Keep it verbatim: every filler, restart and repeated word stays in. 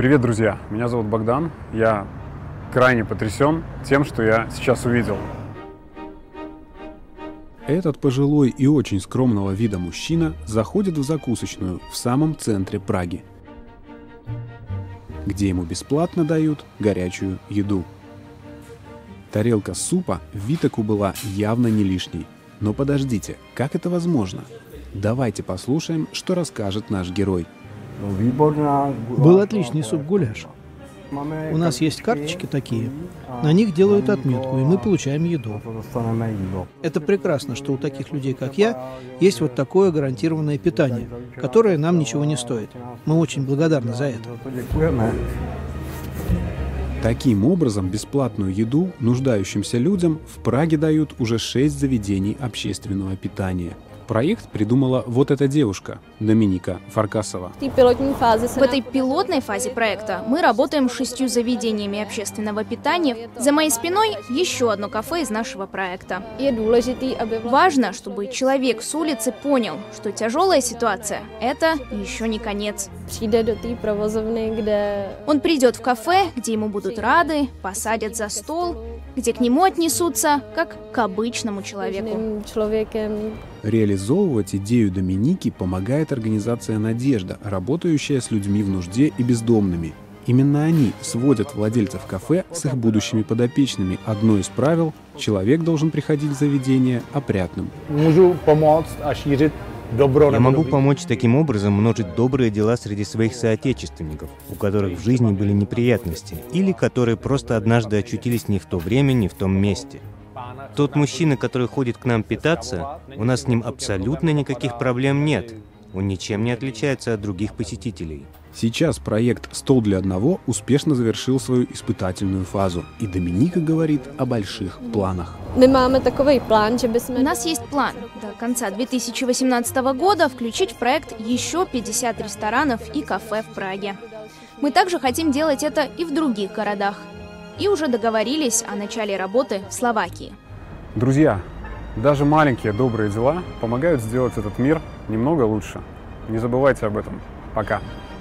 Привет, друзья! Меня зовут Богдан. Я крайне потрясен тем, что я сейчас увидел. Этот пожилой и очень скромного вида мужчина заходит в закусочную в самом центре Праги, где ему бесплатно дают горячую еду. Тарелка супа Витеку была явно не лишней. Но подождите, как это возможно? Давайте послушаем, что расскажет наш герой. Был отличный суп-гуляш. У нас есть карточки такие. На них делают отметку, и мы получаем еду. Это прекрасно, что у таких людей, как я, есть вот такое гарантированное питание, которое нам ничего не стоит. Мы очень благодарны за это. Таким образом, бесплатную еду нуждающимся людям в Праге дают уже шесть заведений общественного питания. Проект придумала вот эта девушка, Доминика Фаркасова. В этой пилотной фазе проекта мы работаем с шестью заведениями общественного питания. За моей спиной еще одно кафе из нашего проекта. Важно, чтобы человек с улицы понял, что тяжелая ситуация – это еще не конец. Он придет в кафе, где ему будут рады, посадят за стол, где к нему отнесутся как к обычному человеку. Реализовывать идею Доминики помогает организация «Надежда», работающая с людьми в нужде и бездомными. Именно они сводят владельцев кафе с их будущими подопечными. Одно из правил – человек должен приходить в заведение опрятным. Я могу помочь таким образом множить добрые дела среди своих соотечественников, у которых в жизни были неприятности, или которые просто однажды очутились не в то время, не в том месте. Тот мужчина, который ходит к нам питаться, у нас с ним абсолютно никаких проблем нет. Он ничем не отличается от других посетителей. Сейчас проект «Стол для одного» успешно завершил свою испытательную фазу, и Доминика говорит о больших планах. У нас есть план до конца две тысячи восемнадцатого года включить в проект еще пятьдесят ресторанов и кафе в Праге. Мы также хотим делать это и в других городах. И уже договорились о начале работы в Словакии. Друзья, даже маленькие добрые дела помогают сделать этот мир немного лучше. Не забывайте об этом. Пока.